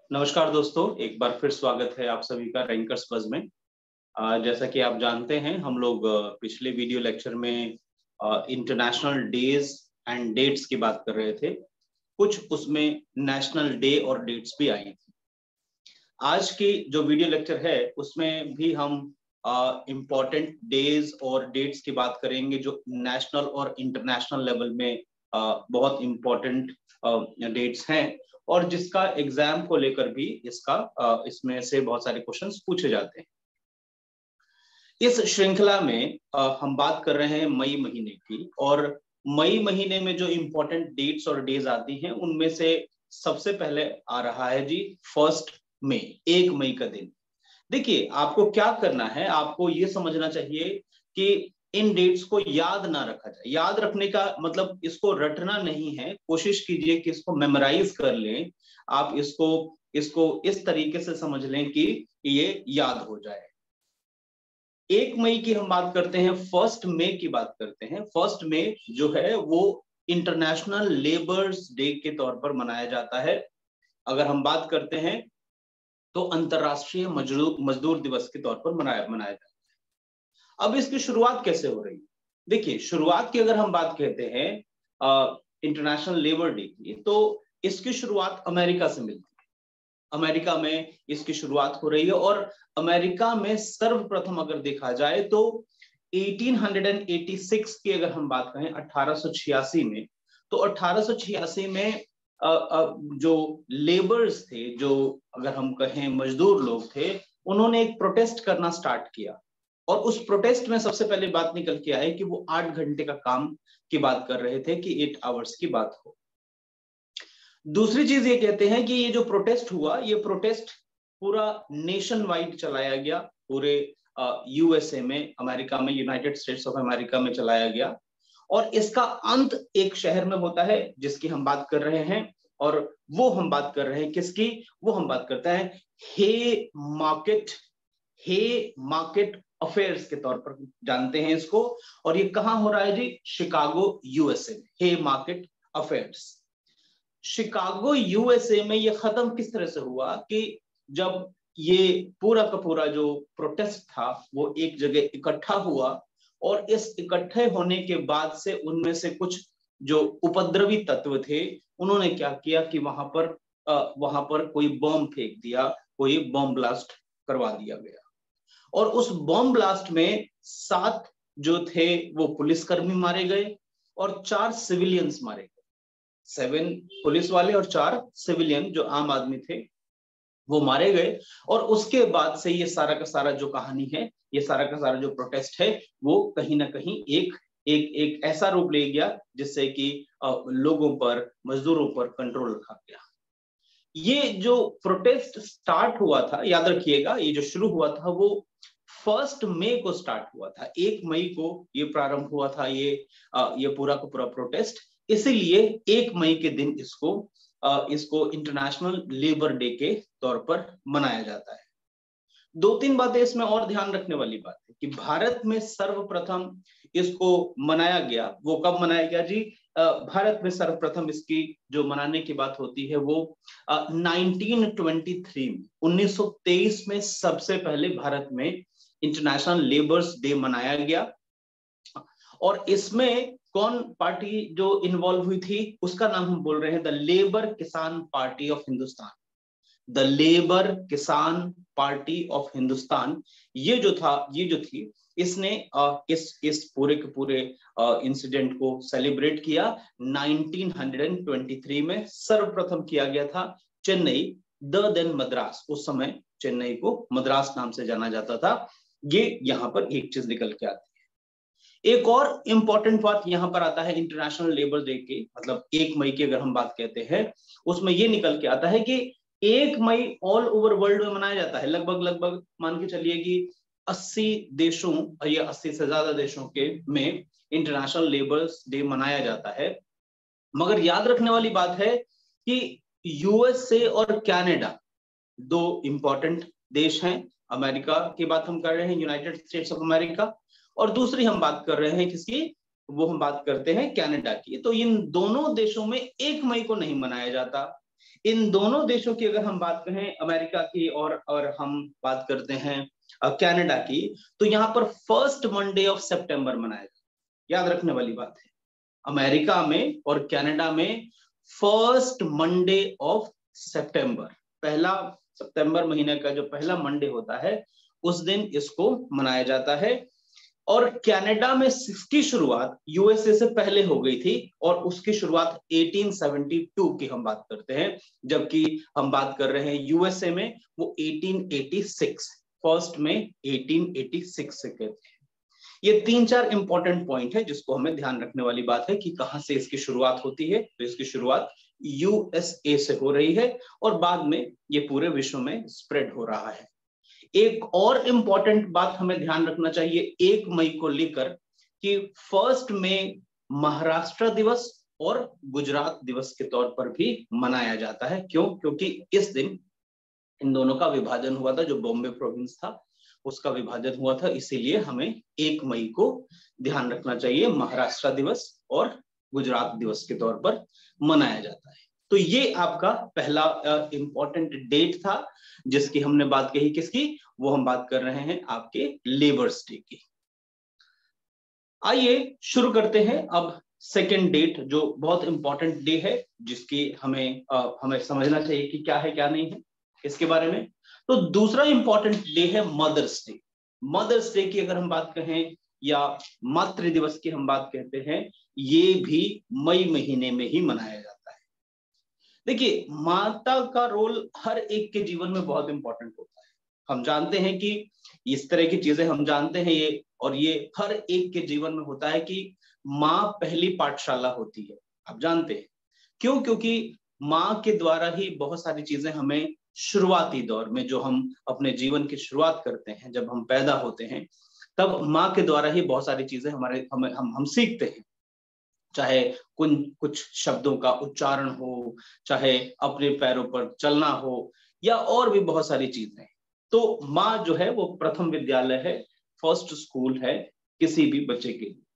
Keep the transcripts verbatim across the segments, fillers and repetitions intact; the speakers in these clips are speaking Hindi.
नमस्कार दोस्तों, एक बार फिर स्वागत है आप सभी का रैंकर्स बज़ में। अ, जैसा कि आप जानते हैं, हम लोग अ, पिछले वीडियो लेक्चर में इंटरनेशनल डेज एंड डेट्स की बात कर रहे थे। कुछ उसमें नेशनल डे और डेट्स भी आई थी। आज की जो वीडियो लेक्चर है उसमें भी हम इम्पोर्टेंट डेज और डेट्स की बात करेंगे जो नेशनल और इंटरनेशनल लेवल में uh, बहुत इम्पोर्टेंट डेट्स हैं और जिसका एग्जाम को लेकर भी इसका uh, इसमें से बहुत सारे क्वेश्चंस पूछे जाते हैं। इस श्रृंखला में uh, हम बात कर रहे हैं मई महीने की, और मई महीने में जो इम्पोर्टेंट डेट्स और डेज आती हैं उनमें से सबसे पहले आ रहा है जी फर्स्ट मई, एक मई का दिन। देखिए, आपको क्या करना है, आपको ये समझना चाहिए कि इन डेट्स को याद ना रखा जाए। याद रखने का मतलब इसको रटना नहीं है, कोशिश कीजिए कि इसको मेमोराइज कर लें। आप इसको इसको इस तरीके से समझ लें कि ये याद हो जाए। एक मई की हम बात करते हैं, फर्स्ट मई की बात करते हैं। फर्स्ट मई जो है वो इंटरनेशनल लेबर्स डे के तौर पर मनाया जाता है। अगर हम बात करते हैं तो अंतरराष्ट्रीय मजदूर मजदूर दिवस के तौर पर मनाया मनाया जाता है। अब इसकी शुरुआत कैसे हो रही है? देखिए, शुरुआत की अगर हम बात कहते हैं इंटरनेशनल लेबर डे की, तो इसकी शुरुआत अमेरिका से मिलती है। अमेरिका में इसकी शुरुआत हो रही है और अमेरिका में सर्वप्रथम अगर देखा जाए तो अठारह सौ छियासी की अगर हम बात करें, अठारह सौ छियासी में, तो अठारह सौ छियासी में जो लेबर्स थे, जो अगर हम कहें मजदूर लोग थे, उन्होंने एक प्रोटेस्ट करना स्टार्ट किया। और उस प्रोटेस्ट में सबसे पहले बात निकल के आई कि वो आठ घंटे का काम की बात कर रहे थे, कि एट आवर्स की बात हो। दूसरी चीज ये कहते हैं कि ये जो प्रोटेस्ट हुआ, ये प्रोटेस्ट पूरा नेशन वाइड चलाया गया, पूरे यूएसए में, अमेरिका में, यूनाइटेड स्टेट्स ऑफ अमेरिका में चलाया गया। और इसका अंत एक शहर में होता है जिसकी हम बात कर रहे हैं, और वो हम बात कर रहे हैं किसकी? वो हम बात करते हैं Haymarket Haymarket affairs के तौर पर जानते हैं इसको। और ये कहां हो रहा है जी? शिकागो यूएसए में, Haymarket affairs. Chicago USA में ये खत्म किस तरह से हुआ कि जब ये पूरा का पूरा जो प्रोटेस्ट था वो एक जगह इकट्ठा हुआ, और इस इकट्ठे होने के बाद से उनमें से कुछ जो उपद्रवी तत्व थे, उन्होंने क्या किया कि वहां पर आ, वहां पर कोई बम फेंक दिया, कोई बम ब्लास्ट करवा दिया गया। और उस बम ब्लास्ट में सात जो थे वो पुलिसकर्मी मारे गए और चार सिविलियंस मारे गए। सेवन पुलिस वाले और चार सिविलियन जो आम आदमी थे वो मारे गए। और उसके बाद से ये सारा का सारा जो कहानी है, ये सारा का सारा जो प्रोटेस्ट है, वो कहीं ना कहीं एक एक एक ऐसा रूप ले गया जिससे कि लोगों पर, मजदूरों पर कंट्रोल रखा गया। ये जो प्रोटेस्ट स्टार्ट हुआ था, याद रखिएगा, ये जो शुरू हुआ था वो फर्स्ट मई को स्टार्ट हुआ था। एक मई को ये प्रारंभ हुआ था, ये ये पूरा का पूरा प्रोटेस्ट। इसीलिए एक मई के दिन इसको इसको इंटरनेशनल लेबर डे के तौर पर मनाया जाता है। दो तीन बातें इसमें और ध्यान रखने वाली बात है कि भारत में सर्वप्रथम इसको मनाया गया। वो कब मनाया गया जी? भारत में सर्वप्रथम इसकी जो मनाने की बात होती है वो नाइनटीन ट्वेंटी थ्री में, उन्नीस सौ तेईस में सबसे पहले भारत में इंटरनेशनल लेबर्स डे मनाया गया। और इसमें कौन पार्टी जो इन्वॉल्व हुई थी, उसका नाम हम बोल रहे हैं the Labour Kisan Party of Hindustan. The Labour Kisan Party of Hindustan, ये जो था ये जो थी इसने इस इस पूरे के पूरे इंसिडेंट को सेलिब्रेट किया। नाइनटीन ट्वेंटी थ्री में सर्वप्रथम किया गया था चेन्नई, द देन मद्रास, उस समय चेन्नई को मद्रास नाम से जाना जाता था। ये यहां पर एक चीज निकल के आती है। एक और इंपॉर्टेंट बात यहां पर आता है इंटरनेशनल लेबर डे के, मतलब एक मई की अगर हम बात कहते हैं, उसमें ये निकल के आता है कि एक मई ऑल ओवर वर्ल्ड में मनाया जाता है। लगभग लगभग मान के चलिए कि अस्सी देशों या अस्सी से ज्यादा देशों के में इंटरनेशनल लेबर डे मनाया जाता है। मगर याद रखने वाली बात है कि यूएसए और कनाडा दो इंपॉर्टेंट देश हैं। अमेरिका की बात हम कर रहे हैं, यूनाइटेड स्टेट्स ऑफ अमेरिका, और दूसरी हम बात कर रहे हैं किसकी? वो हम बात करते हैं कनाडा की। तो इन दोनों देशों में एक मई को नहीं मनाया जाता। इन दोनों देशों की अगर हम बात करें, अमेरिका की और और हम बात करते हैं कनाडा की, तो यहाँ पर फर्स्ट मंडे ऑफ सितंबर मनाया जाता है। याद रखने वाली बात है, अमेरिका में और कनाडा में फर्स्ट मंडे ऑफ सितंबर, पहला सितंबर महीने का जो पहला मंडे होता है उस दिन इसको मनाया जाता है। और कनाडा में इसकी शुरुआत यूएसए से पहले हो गई थी और उसकी शुरुआत अठारह सौ बहत्तर की हम बात करते हैं, जबकि हम बात कर रहे हैं यूएसए में वो अठारह सौ छियासी, फर्स्ट में अठारह सौ छियासी से कहते हैं। ये तीन चार इंपॉर्टेंट पॉइंट है जिसको हमें ध्यान रखने वाली बात है कि कहां से इसकी शुरुआत होती है। तो इसकी शुरुआत यूएसए से हो रही है और बाद में ये पूरे विश्व में स्प्रेड हो रहा है। एक और इंपॉर्टेंट बात हमें ध्यान रखना चाहिए एक मई को लेकर कि फर्स्ट में महाराष्ट्र दिवस और गुजरात दिवस के तौर पर भी मनाया जाता है। क्यों? क्योंकि इस दिन इन दोनों का विभाजन हुआ था, जो बॉम्बे प्रोविंस था उसका विभाजन हुआ था, इसीलिए हमें एक मई को ध्यान रखना चाहिए महाराष्ट्र दिवस और गुजरात दिवस के तौर पर मनाया जाता है। तो ये आपका पहला इंपॉर्टेंट डेट था जिसकी हमने बात कही। किसकी? वो हम बात कर रहे हैं आपके लेबर्स डे की। आइए शुरू करते हैं अब सेकेंड डेट, जो बहुत इंपॉर्टेंट डे है जिसकी हमें आ, हमें समझना चाहिए कि क्या है क्या नहीं है इसके बारे में। तो दूसरा इंपॉर्टेंट डे है मदर्स डे। मदर्स डे की अगर हम बात कहें या मातृ दिवस की हम बात कहते हैं, ये भी मई महीने में ही मनाया जाता है। देखिए, माता का रोल हर एक के जीवन में बहुत इंपॉर्टेंट होता है। हम जानते हैं कि इस तरह की चीजें हम जानते हैं ये, और ये हर एक के जीवन में होता है कि माँ पहली पाठशाला होती है। आप जानते हैं क्यों? क्योंकि माँ के द्वारा ही बहुत सारी चीजें हमें शुरुआती दौर में, जो हम अपने जीवन की शुरुआत करते हैं, जब हम पैदा होते हैं, तब माँ के द्वारा ही बहुत सारी चीजें हमारे हमें हम हम सीखते हैं। चाहे कुछ कुछ शब्दों का उच्चारण हो, चाहे अपने पैरों पर चलना हो, या और भी बहुत सारी चीजें। तो माँ जो है वो प्रथम विद्यालय है, फर्स्ट स्कूल है किसी भी बच्चे के लिए।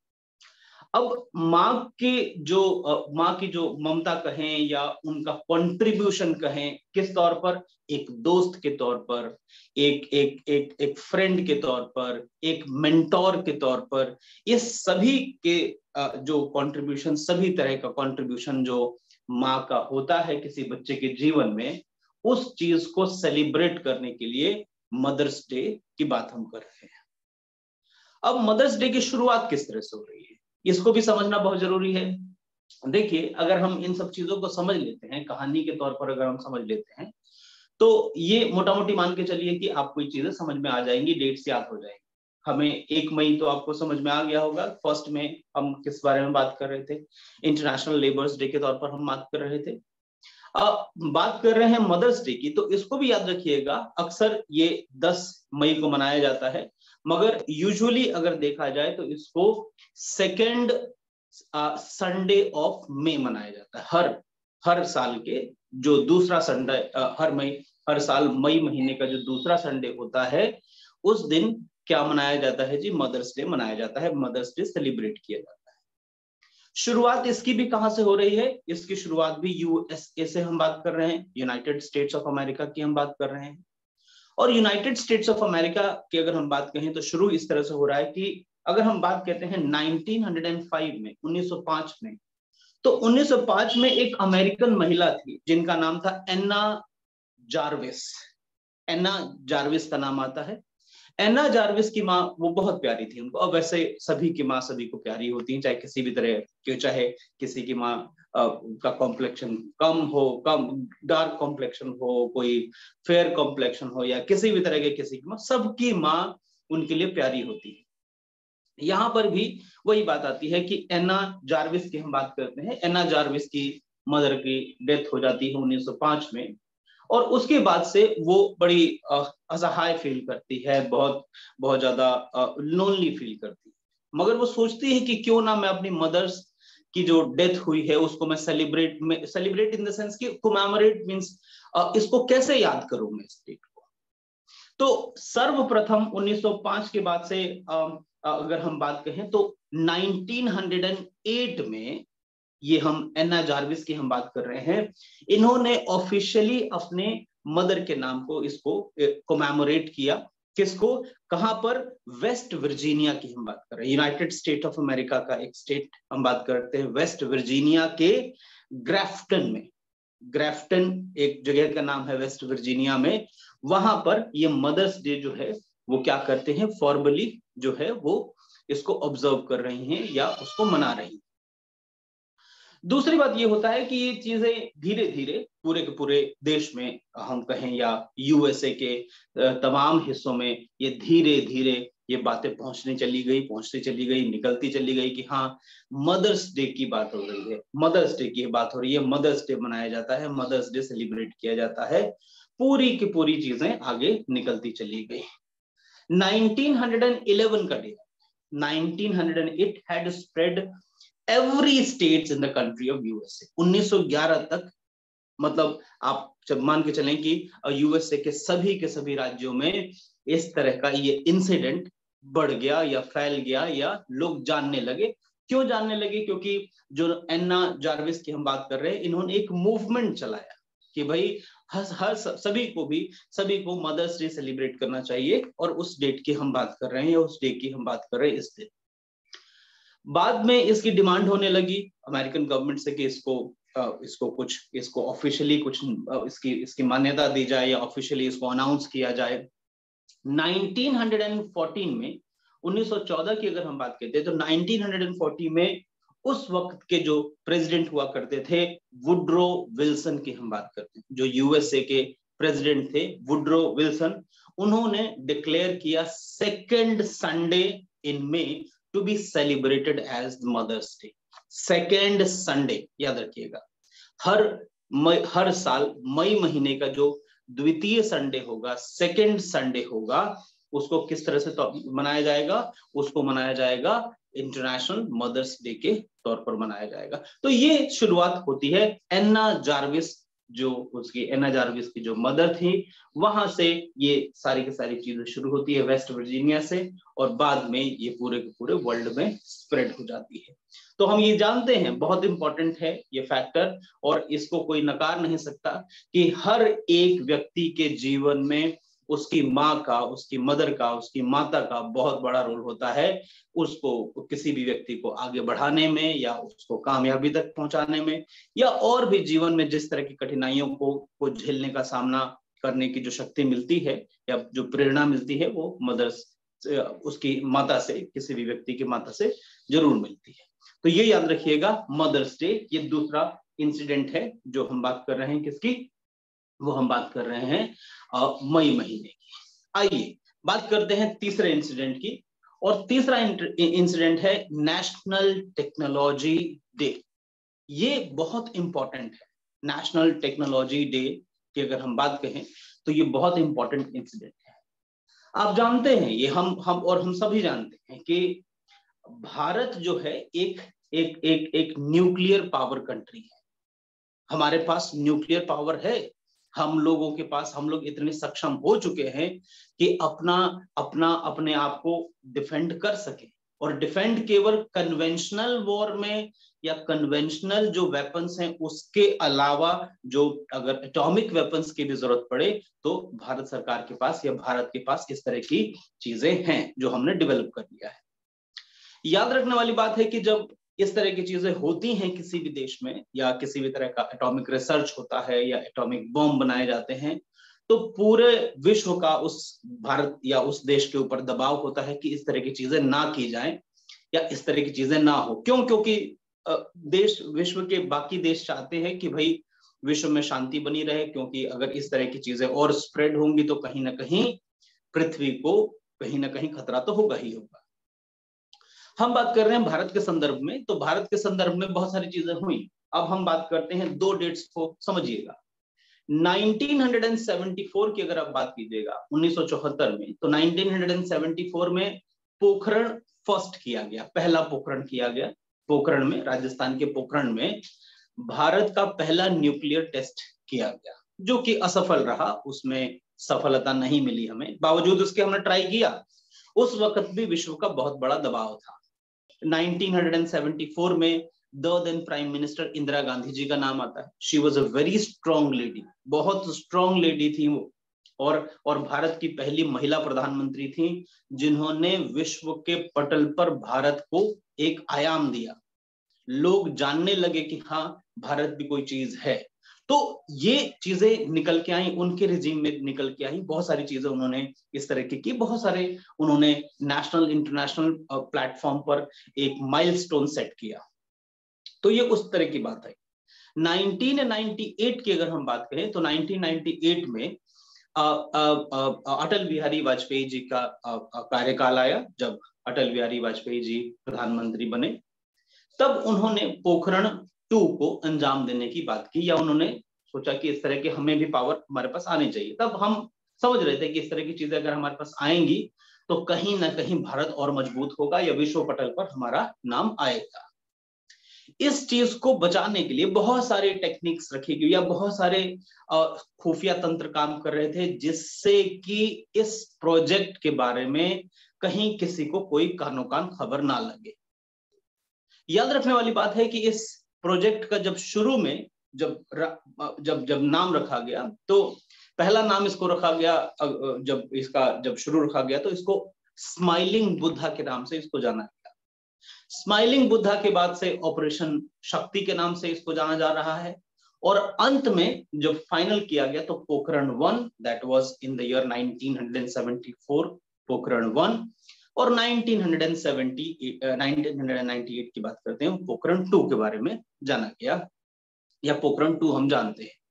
अब माँ के जो माँ की जो ममता कहें या उनका कंट्रीब्यूशन कहें, किस तौर पर? एक दोस्त के तौर पर, एक एक एक एक फ्रेंड के तौर पर, एक मेंटोर के तौर पर, इस सभी के जो कंट्रीब्यूशन, सभी तरह का कंट्रीब्यूशन जो माँ का होता है किसी बच्चे के जीवन में, उस चीज को सेलिब्रेट करने के लिए मदर्स डे की बात हम कर रहे हैं। अब मदर्स डे की शुरुआत किस तरह से हो रही है, इसको भी समझना बहुत जरूरी है। देखिए, अगर हम इन सब चीजों को समझ लेते हैं, कहानी के तौर पर अगर हम समझ लेते हैं, तो ये मोटा मोटी मान के चलिए कि आपको ये चीजें समझ में आ जाएंगी, डेट्स याद हो जाएंगी। हमें एक मई तो आपको समझ में आ गया होगा। फर्स्ट में हम किस बारे में बात कर रहे थे? इंटरनेशनल लेबर्स डे के तौर पर हम बात कर रहे थे। अब बात कर रहे हैं मदर्स डे की, तो इसको भी याद रखिएगा, अक्सर ये दस मई को मनाया जाता है, मगर यूजुअली अगर देखा जाए तो इसको सेकेंड संडे ऑफ मई मनाया जाता है। हर हर साल के जो दूसरा संडे, हर मई हर साल मई महीने का जो दूसरा संडे होता है, उस दिन क्या मनाया जाता है जी? मदर्स डे मनाया जाता है, मदर्स डे सेलिब्रेट किया जाता है। शुरुआत इसकी भी कहां से हो रही है? इसकी शुरुआत भी यूएसए से हम बात कर रहे हैं, यूनाइटेड स्टेट्स ऑफ अमेरिका की हम बात कर रहे हैं। और यूनाइटेड स्टेट्स ऑफ अमेरिका की अगर हम बात कहें तो शुरू इस तरह से हो रहा है कि अगर हम बात करते हैं नाइनटीन हंड्रेड फाइव में, उन्नीस सौ पाँच में, तो उन्नीस सौ पाँच में एक अमेरिकन महिला थी जिनका नाम था एन्ना जार्विस। एन्ना जार्विस का नाम आता है। एन्ना जार्विस की माँ, वो बहुत प्यारी थी उनको। अब वैसे सभी की माँ सभी को प्यारी होती है, चाहे किसी भी तरह की, चाहे किसी की माँ का कॉम्प्लेक्शन कम हो, कम डार्क कॉम्प्लेक्शन हो, कोई फेयर कॉम्प्लेक्शन हो, या किसी भी तरह के किसी की माँ, सबकी माँ उनके लिए प्यारी होती है। यहाँ पर भी वही बात आती है कि एन्ना जार्विस की हम बात करते हैं। एन्ना जार्विस की मदर की डेथ हो जाती है उन्नीस सौ पाँच में, और उसके बाद से वो बड़ी असहाय फील करती है, बहुत बहुत ज्यादा लोनली फील करती है। मगर वो सोचती है कि क्यों ना मैं अपनी मदर्स की जो डेथ हुई है उसको मैं सेलिब्रेट में सेलिब्रेट इन द सेंस कि कमेमोरेट मींस इसको कैसे याद करूं मैं इस डेट को। तो सर्वप्रथम उन्नीस सौ पाँच के बाद से अगर हम बात कहें तो नाइनटीन हंड्रेड एट में ये हम एन्ना जार्विस की हम बात कर रहे हैं, इन्होंने ऑफिशियली अपने मदर के नाम को इसको कोमैमोरेट किया। किसको, कहां पर, वेस्ट वर्जीनिया की हम बात कर रहे हैं, यूनाइटेड स्टेट ऑफ अमेरिका का एक स्टेट हम बात करते हैं, वेस्ट वर्जीनिया के ग्राफ्टन में, ग्राफ्टन एक जगह का नाम है वेस्ट वर्जीनिया में, वहां पर ये मदर्स डे जो है वो क्या करते हैं, फॉर्मली जो है वो इसको ऑब्जर्व कर रही हैं या उसको मना रही हैं। दूसरी बात ये होता है कि ये चीजें धीरे धीरे पूरे के पूरे देश में हम कहें या यूएसए के तमाम हिस्सों में ये धीरे धीरे ये बातें पहुंचने चली गई पहुंचती चली गई निकलती चली गई कि हाँ मदर्स डे की बात हो रही है, मदर्स डे की बात हो रही है, मदर्स डे मनाया जाता है, मदर्स डे सेलिब्रेट किया जाता है, पूरी की पूरी चीजें आगे निकलती चली गई। नाइनटीन इलेवन का day, nineteen it had spread every states in the country of USA. उन्नीस सौ ग्यारह तक, मतलब आप जब मान के चलें कि यूएसए के सभी के सभी राज्यों में इस तरह का ये इंसिडेंट बढ़ गया या फैल गया या लोग जानने लगे। क्यों जानने लगे? क्योंकि जो एन्ना जार्विस की हम बात कर रहे हैं, इन्होंने एक मूवमेंट चलाया कि भाई हर हर सभी को भी सभी को मदर्स डे सेलिब्रेट करना चाहिए, और उस डेट की हम बात कर रहे हैं, उस डे की हम बात कर रहे हैं इस दिन। बाद में इसकी डिमांड होने लगी अमेरिकन गवर्नमेंट से कि इसको इसको कुछ इसको ऑफिशियली कुछ इसकी इसकी मान्यता दी जाए या ऑफिशियली इसको अनाउंस किया जाए। नाइनटीन फोर्टीन में, उन्नीस सौ चौदह की अगर हम बात करते हैं तो नाइनटीन फोर्टी में उस वक्त के जो प्रेसिडेंट हुआ करते थे वुड्रो विल्सन की हम बात करते हैं, जो यूएसए के प्रेसिडेंट थे वुड्रो विल्सन, उन्होंने डिक्लेयर किया second Sunday in May to be celebrated as Mother's Day. Second Sunday याद रखिएगा, हर मई हर साल मई महीने का जो द्वितीय संडे होगा, सेकेंड संडे होगा, उसको किस तरह से तो मनाया जाएगा? उसको मनाया जाएगा इंटरनेशनल मदर्स डे के तौर पर मनाया जाएगा। तो ये शुरुआत होती है एन्ना जार्विस, जो उसकी एन्ना जार्विस की जो मदर थी, वहां से ये सारी की सारी चीजें शुरू होती है वेस्ट वर्जीनिया से, और बाद में ये पूरे के पूरे वर्ल्ड में स्प्रेड हो जाती है। तो हम ये जानते हैं, बहुत इंपॉर्टेंट है ये फैक्टर, और इसको कोई नकार नहीं सकता कि हर एक व्यक्ति के जीवन में उसकी माँ का, उसकी मदर का, उसकी माता का बहुत बड़ा रोल होता है, उसको किसी भी व्यक्ति को आगे बढ़ाने में या उसको कामयाबी तक पहुंचाने में, या और भी जीवन में जिस तरह की कठिनाइयों को को झेलने का सामना करने की जो शक्ति मिलती है या जो प्रेरणा मिलती है, वो मदर्स उसकी माता से, किसी भी व्यक्ति की माता से जरूर मिलती है। तो ये याद रखिएगा, मदर्स डे ये दूसरा इंसिडेंट है जो हम बात कर रहे हैं, किसकी? वो हम बात कर रहे हैं मई महीने की। आइए बात करते हैं तीसरे इंसिडेंट की, और तीसरा इंसिडेंट है नेशनल टेक्नोलॉजी डे। ये बहुत इंपॉर्टेंट है, नेशनल टेक्नोलॉजी डे की अगर हम बात कहें तो ये बहुत इंपॉर्टेंट इंसिडेंट है। आप जानते हैं, ये हम हम और हम सभी जानते हैं कि भारत जो है एक एक एक एक न्यूक्लियर पावर कंट्री है। हमारे पास न्यूक्लियर पावर है, हम लोगों के पास, हम लोग इतने सक्षम हो चुके हैं कि अपना अपना अपने आप को डिफेंड कर सके, और डिफेंड केवल कन्वेंशनल वॉर में या कन्वेंशनल जो वेपन्स हैं उसके अलावा, जो अगर एटॉमिक वेपन्स की भी जरूरत पड़े तो भारत सरकार के पास या भारत के पास इस तरह की चीजें हैं जो हमने डेवलप कर लिया है। याद रखने वाली बात है कि जब इस तरह की चीजें होती हैं किसी भी देश में, या किसी भी तरह का एटॉमिक रिसर्च होता है या एटॉमिक बॉम्ब बनाए जाते हैं, तो पूरे विश्व का उस भारत या उस देश के ऊपर दबाव होता है कि इस तरह की चीजें ना की जाएं या इस तरह की चीजें ना हो। क्यों? क्योंकि देश, विश्व के बाकी देश चाहते हैं कि भाई विश्व में शांति बनी रहे, क्योंकि अगर इस तरह की चीजें और स्प्रेड होंगी तो कहीं ना कहीं पृथ्वी को कहीं ना कहीं खतरा तो होगा ही होगा। हम बात कर रहे हैं भारत के संदर्भ में, तो भारत के संदर्भ में बहुत सारी चीजें हुई। अब हम बात करते हैं दो डेट्स को समझिएगा। नाइनटीन सेवेंटी फोर की अगर आप बात कीजिएगा, उन्नीस सौ चौहत्तर में, तो नाइनटीन सेवेंटी फोर में पोखरण फर्स्ट किया गया, पहला पोखरण किया गया। पोखरण में, राजस्थान के पोखरण में भारत का पहला न्यूक्लियर टेस्ट किया गया, जो कि असफल रहा, उसमें सफलता नहीं मिली हमें। बावजूद उसके हमने ट्राई किया। उस वक्त भी विश्व का बहुत बड़ा दबाव था। नाइनटीन सेवेंटी फोर में the then prime minister Indira Gandhi ji का नाम आता है। She was a very strong lady, बहुत स्ट्रॉन्ग लेडी थी वो, और और भारत की पहली महिला प्रधानमंत्री थी जिन्होंने विश्व के पटल पर भारत को एक आयाम दिया। लोग जानने लगे कि हाँ भारत भी कोई चीज है। तो ये चीजें निकल के आई, उनके रिजीम में निकल के आई, बहुत सारी चीजें उन्होंने इस तरह की की, बहुत सारे उन्होंने नेशनल इंटरनेशनल प्लेटफॉर्म पर एक माइलस्टोन सेट किया। तो ये उस तरह की बात है। नाइनटीन नाइंटी एट की अगर हम बात करें तो नाइनटीन नाइंटी एट में अटल बिहारी वाजपेयी जी का कार्यकाल आया। जब अटल बिहारी वाजपेयी जी प्रधानमंत्री बने तब उन्होंने पोखरण टू को अंजाम देने की बात की, या उन्होंने सोचा कि इस तरह के हमें भी पावर हमारे पास आनी चाहिए। तब हम समझ रहे थे कि इस तरह की चीजें अगर हमारे पास आएंगी तो कहीं ना कहीं भारत और मजबूत होगा या विश्व पटल पर हमारा नाम आएगा। इस चीज को बचाने के लिए बहुत सारे टेक्निक्स रखी गई या बहुत सारे खुफिया तंत्र काम कर रहे थे, जिससे कि इस प्रोजेक्ट के बारे में कहीं किसी को कोई कानो कान खबर ना लगे। याद रखने वाली बात है कि इस प्रोजेक्ट का जब शुरू में जब जब जब नाम रखा गया तो पहला नाम इसको रखा गया, जब इसका जब शुरू रखा गया तो इसको स्माइलिंग बुद्धा के नाम से इसको जाना गया। स्माइलिंग बुद्धा के बाद से ऑपरेशन शक्ति के नाम से इसको जाना जा रहा है, और अंत में जब फाइनल किया गया तो Pokhran one, that was in the year nineteen seventy four, Pokhran one, और nineteen seventy, nineteen ninety eight की बात करते हैं, पोखरण टू के बारे में जाना गया, या पोखरण टू हम जानते हैं।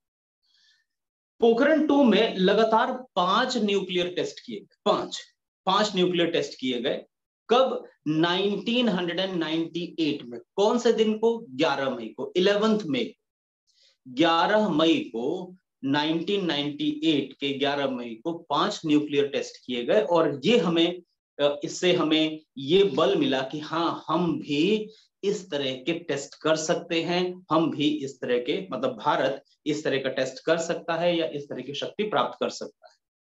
पोखरण टू में लगातार पांच न्यूक्लियर टेस्ट किए गए, पांच पांच न्यूक्लियर टेस्ट किए गए। कब? नाइनटीन नाइंटी एट में। कौन से दिन को? ग्यारह मई को, ग्यारह मई, ग्यारह मई को नाइनटीन नाइंटी एट के ग्यारह मई को पांच न्यूक्लियर टेस्ट किए गए, और ये हमें इससे हमें ये बल मिला कि हाँ हम भी इस तरह के टेस्ट कर सकते हैं, हम भी इस तरह के, मतलब भारत इस तरह का टेस्ट कर सकता है या इस तरह की शक्ति प्राप्त कर सकता है।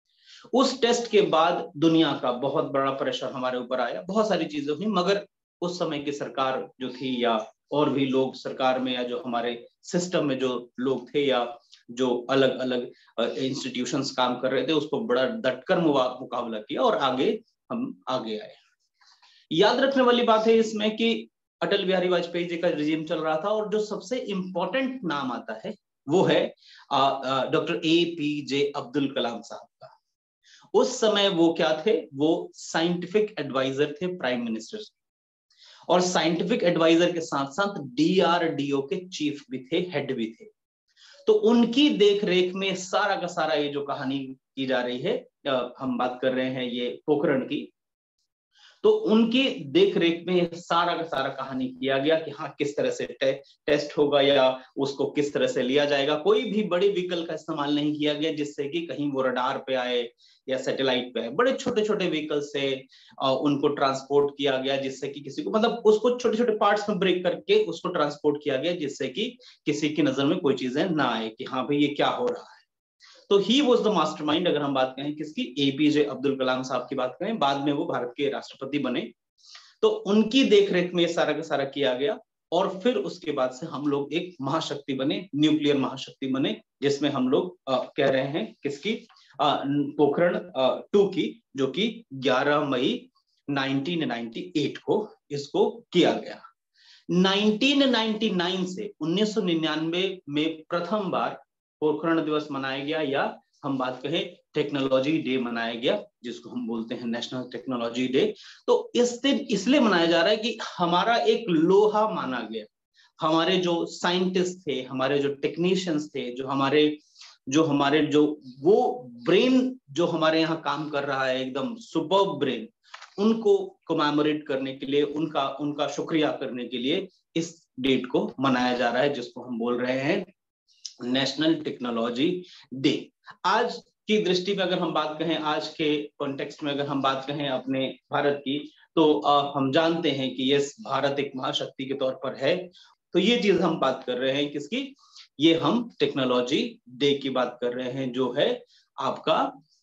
उस टेस्ट के बाद दुनिया का बहुत बड़ा प्रेशर हमारे ऊपर आया, बहुत सारी चीजें हुई, मगर उस समय की सरकार जो थी या और भी लोग सरकार में या जो हमारे सिस्टम में जो लोग थे या जो अलग अलग इंस्टीट्यूशंस काम कर रहे थे, उसको बड़ा डटकर मुकाबला किया और आगे हम आगे आए। याद रखने वाली बात है इसमें कि अटल बिहारी वाजपेयी जी का रिजीम चल रहा था, और जो सबसे इंपॉर्टेंट नाम आता है वो है doctor A P J Abdul Kalam sahab का। उस समय वो क्या थे? वो साइंटिफिक एडवाइजर थे प्राइम मिनिस्टर, और साइंटिफिक एडवाइजर के साथ साथ डी आर डी ओ के चीफ भी थे, हेड भी थे। तो उनकी देख रेख में सारा का सारा ये जो कहानी की जा रही है, हम बात कर रहे हैं ये पोखरण की, तो उनकी देख रेख में सारा का सारा कहानी किया गया कि हाँ किस तरह से टे, टेस्ट होगा या उसको किस तरह से लिया जाएगा। कोई भी बड़ी व्हीकल का इस्तेमाल नहीं किया गया जिससे कि कहीं वो रडार पे आए या सैटेलाइट पे आए। बड़े छोटे छोटे व्हीकल से उनको ट्रांसपोर्ट किया गया, जिससे कि किसी को, मतलब उसको छोटे छोटे पार्ट्स में ब्रेक करके उसको ट्रांसपोर्ट किया गया, जिससे कि किसी की नजर में कोई चीजें ना आए कि हाँ भाई ये क्या हो रहा है। तो ही वॉज द मास्टरमाइंड। अगर हम बात करें किसकी? एपीजे अब्दुल कलाम साहब की बात करें, बाद में वो भारत के राष्ट्रपति बने, तो उनकी देखरेख में सारा का सारा किया गया, और फिर उसके बाद से हम लोग एक महाशक्ति बने, न्यूक्लियर महाशक्ति बने, जिसमें हम लोग कह रहे हैं किसकी? पोखरण टू की, जो कि ग्यारह मई नाइनटीन नाइंटी एट को इसको किया गया। नाइनटीन नाइंटी नाइन से उन्नीस सौ निन्यानवे में प्रथम बार पोखरण दिवस मनाया गया, या हम बात कहें टेक्नोलॉजी डे मनाया गया, जिसको हम बोलते हैं नेशनल टेक्नोलॉजी डे। तो इस दिन इसलिए मनाया जा रहा है कि हमारा एक लोहा माना गया, हमारे जो साइंटिस्ट थे, हमारे जो टेक्नीशियंस थे, जो हमारे जो हमारे जो वो ब्रेन जो हमारे यहाँ काम कर रहा है, एकदम सुपर्ब ब्रेन, उनको कमेमोरेट करने के लिए, उनका उनका शुक्रिया करने के लिए इस डेट को मनाया जा रहा है, जिसको हम बोल रहे हैं नेशनल टेक्नोलॉजी डे। आज की दृष्टि में अगर हम बात करें, आज के कॉन्टेक्स्ट में अगर हम बात करें अपने भारत की, तो आ, हम जानते हैं कि ये भारत एक महाशक्ति के तौर पर है। तो ये चीज हम बात कर रहे हैं किसकी? ये हम टेक्नोलॉजी डे की बात कर रहे हैं, जो है आपका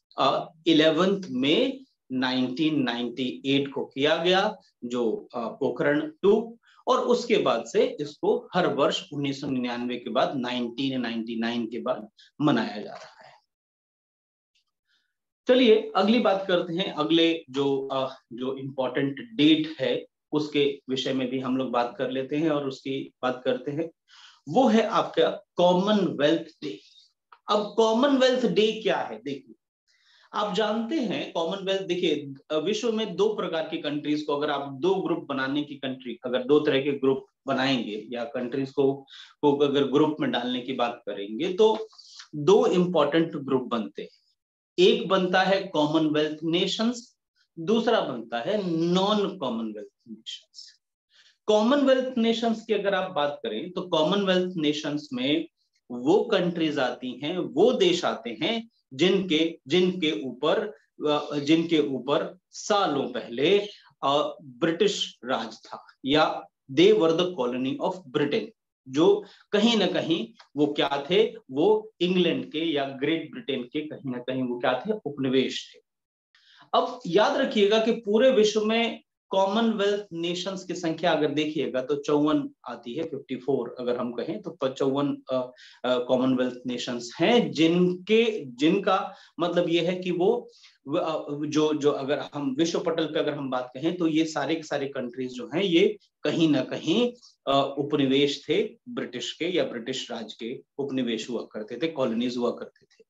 eleventh May nineteen ninety eight को किया गया, जो पोखरण टू, और उसके बाद से इसको हर वर्ष उन्नीस सौ निन्यानवे के बाद उन्नीस सौ निन्यानवे के बाद मनाया जा रहा है। चलिए अगली बात करते हैं, अगले जो जो इम्पोर्टेंट डेट है उसके विषय में भी हम लोग बात कर लेते हैं और उसकी बात करते हैं, वो है आपका कॉमनवेल्थ डे। अब कॉमनवेल्थ डे क्या है, देखिए आप जानते हैं कॉमनवेल्थ, देखिए विश्व में दो प्रकार की कंट्रीज को अगर आप दो ग्रुप बनाने की कंट्री अगर दो तरह के ग्रुप बनाएंगे या कंट्रीज को, को अगर ग्रुप में डालने की बात करेंगे तो दो इंपॉर्टेंट ग्रुप बनते हैं। एक बनता है कॉमनवेल्थ नेशंस, दूसरा बनता है non Commonwealth nations. Commonwealth nations की अगर आप बात करें तो कॉमनवेल्थ नेशंस में वो कंट्रीज आती हैं, वो देश आते हैं जिनके जिनके ऊपर जिनके ऊपर सालों पहले ब्रिटिश राज था या they were the colony of Britain, जो कहीं ना कहीं वो क्या थे, वो इंग्लैंड के या ग्रेट ब्रिटेन के कहीं ना कहीं वो क्या थे, उपनिवेश थे। अब याद रखिएगा कि पूरे विश्व में कॉमनवेल्थ नेशंस की संख्या अगर देखिएगा तो चौवन आती है, चौवन अगर हम कहें तो चौवन कॉमनवेल्थ नेशंस हैं जिनके जिनका मतलब ये है कि वो जो जो अगर हम विश्व पटल पे अगर हम बात कहें तो ये सारे के सारे कंट्रीज जो हैं ये कहीं ना कहीं उपनिवेश थे ब्रिटिश के या ब्रिटिश राज के उपनिवेश हुआ करते थे, कॉलोनीज हुआ करते थे।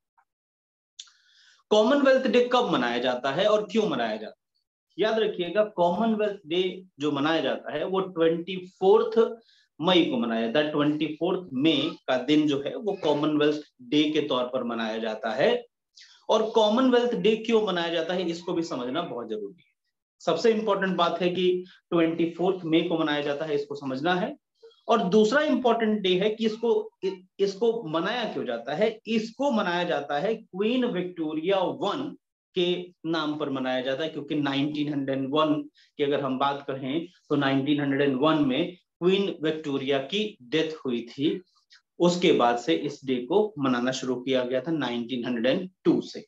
कॉमनवेल्थ डे कब मनाया जाता है और क्यों मनाया जाता है? याद रखिएगा कॉमनवेल्थ डे जो मनाया जाता है वो चौबीस मई को मनाया जाता है। चौबीस मई का दिन जो है वो कॉमनवेल्थ डे के तौर पर मनाया जाता है। और कॉमनवेल्थ डे क्यों मनाया जाता है इसको भी समझना बहुत जरूरी है। सबसे इंपॉर्टेंट बात है कि चौबीस मई को मनाया जाता है, इसको समझना है। और दूसरा इंपॉर्टेंट डे है कि इसको इसको मनाया क्यों जाता है, इसको मनाया जाता है क्वीन विक्टोरिया वन के नाम पर मनाया जाता है, क्योंकि उन्नीस सौ एक की अगर हम बात करें तो उन्नीस सौ एक में क्वीन विक्टोरिया की डेथ हुई थी। उसके बाद से इस डे को मनाना शुरू किया गया था उन्नीस सौ दो से।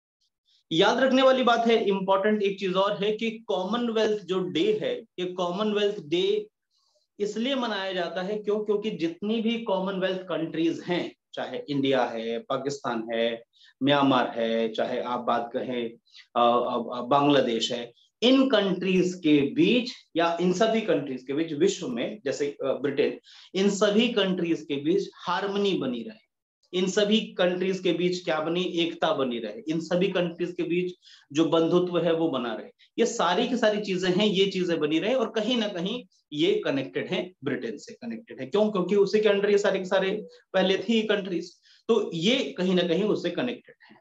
याद रखने वाली बात है, इंपॉर्टेंट एक चीज और है कि कॉमनवेल्थ जो डे है, ये कॉमनवेल्थ डे इसलिए मनाया जाता है क्यों, क्योंकि जितनी भी कॉमनवेल्थ कंट्रीज हैं, चाहे इंडिया है, पाकिस्तान है, म्यांमार है, चाहे आप बात कहें बांग्लादेश है, इन कंट्रीज के बीच या इन सभी कंट्रीज के बीच विश्व में जैसे ब्रिटेन, इन सभी कंट्रीज के बीच हार्मनी बनी रहे, इन सभी कंट्रीज के बीच क्या बनी, एकता बनी रहे, इन सभी कंट्रीज के बीच जो बंधुत्व है वो बना रहे, ये सारी की सारी चीजें हैं, ये चीजें बनी रहे और कहीं ना कहीं ये कनेक्टेड है, ब्रिटेन से कनेक्टेड है। क्यों? क्योंकि उसी के अंडर ये सारे के सारे पहले थी कंट्रीज, तो ये कहीं ना कहीं उससे कनेक्टेड है।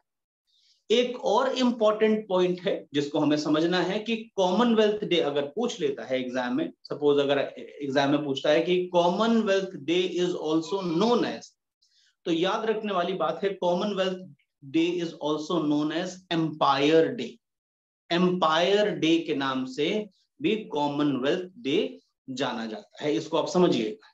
एक और इंपॉर्टेंट पॉइंट है जिसको हमें समझना है कि कॉमनवेल्थ डे अगर पूछ लेता है एग्जाम में, सपोज अगर एग्जाम में पूछता है कि Commonwealth Day is also known as, तो याद रखने वाली बात है Commonwealth Day is also known as Empire Day. Empire Day के नाम से भी कॉमनवेल्थ डे जाना जाता है, इसको आप समझिएगा।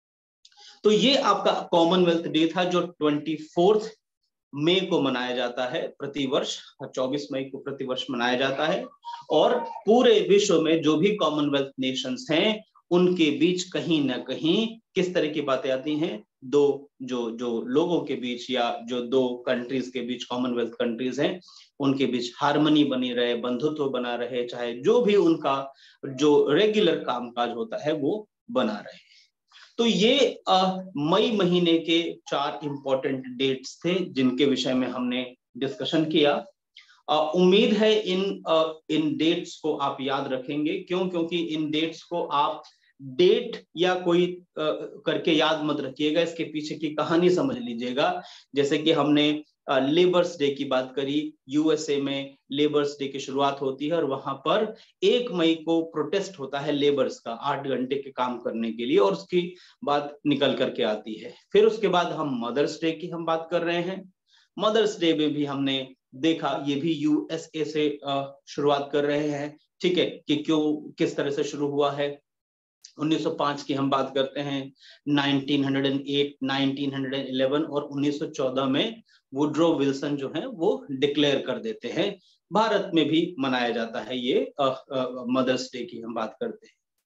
तो ये आपका कॉमनवेल्थ डे था जो चौबीस मई को मनाया जाता है प्रतिवर्ष, चौबीस मई को प्रतिवर्ष मनाया जाता है। और पूरे विश्व में जो भी कॉमनवेल्थ नेशंस हैं उनके बीच कहीं ना कहीं किस तरह की बातें आती हैं, दो जो जो लोगों के बीच या जो दो कंट्रीज के बीच कॉमनवेल्थ कंट्रीज हैं उनके बीच हार्मनी बनी रहे, बंधुत्व बना रहे, चाहे जो भी उनका जो रेगुलर कामकाज होता है वो बना रहे। तो ये आ, मई महीने के चार इंपॉर्टेंट डेट्स थे जिनके विषय में हमने डिस्कशन किया। उम्मीद है इन आ, इन डेट्स को आप याद रखेंगे। क्यों? क्योंकि इन डेट्स को आप डेट या कोई आ, करके याद मत रखिएगा, इसके पीछे की कहानी समझ लीजिएगा। जैसे कि हमने लेबर्स डे की बात करी, यूएसए में लेबर्स डे की शुरुआत होती है और वहां पर एक मई को प्रोटेस्ट होता है लेबर्स का आठ घंटे के काम करने के लिए, और उसकी बात निकल करके आती है। फिर उसके बाद हम मदर्स डे की हम बात कर रहे हैं। मदर्स डे में भी हमने देखा, ये भी यूएसए से शुरुआत कर रहे हैं, ठीक है, कि क्यों किस तरह से शुरू हुआ है। उन्नीस सौ पाँच की हम बात करते हैं, उन्नीस सौ आठ, उन्नीस सौ ग्यारह और उन्नीस सौ चौदह में वुड्रो विल्सन जो है वो डिक्लेयर कर देते हैं। भारत में भी मनाया जाता है ये मदर्स डे की हम बात करते हैं।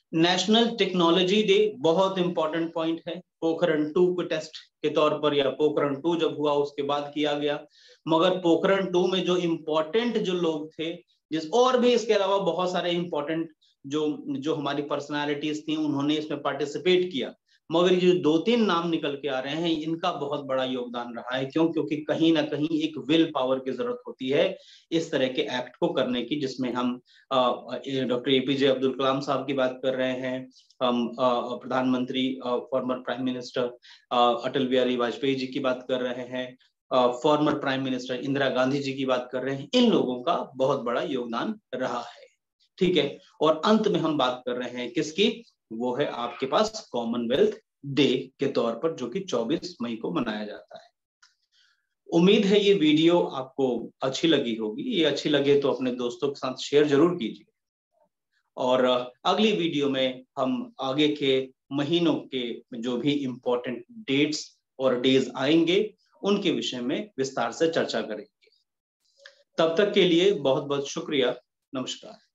नेशनल टेक्नोलॉजी डे बहुत इंपॉर्टेंट पॉइंट है। पोखरण टू को टेस्ट के तौर पर या पोखरण टू जब हुआ उसके बाद किया गया, मगर पोखरण टू में जो इम्पोर्टेंट जो लोग थे, जिस और भी इसके अलावा बहुत सारे इंपॉर्टेंट जो जो हमारी पर्सनालिटीज थी उन्होंने इसमें पार्टिसिपेट किया, मगर ये जो दो तीन नाम निकल के आ रहे हैं इनका बहुत बड़ा योगदान रहा है। क्यों? क्योंकि कहीं ना कहीं एक विल पावर की जरूरत होती है इस तरह के एक्ट को करने की, जिसमें हम डॉक्टर एपीजे अब्दुल कलाम साहब की बात कर रहे हैं, हम प्रधानमंत्री former prime minister Atal Bihari Vajpayee ji की बात कर रहे हैं, former prime minister Indira Gandhi ji की बात कर रहे हैं। इन लोगों का बहुत बड़ा योगदान रहा है, ठीक है। और अंत में हम बात कर रहे हैं किसकी? वो है आपके पास कॉमनवेल्थ डे के तौर पर, जो कि चौबीस मई को मनाया जाता है। उम्मीद है ये वीडियो आपको अच्छी लगी होगी। ये अच्छी लगे तो अपने दोस्तों के साथ शेयर जरूर कीजिए, और अगली वीडियो में हम आगे के महीनों के जो भी इंपॉर्टेंट डेट्स और डेज आएंगे उनके विषय में विस्तार से चर्चा करेंगे। तब तक के लिए बहुत बहुत शुक्रिया। नमस्कार।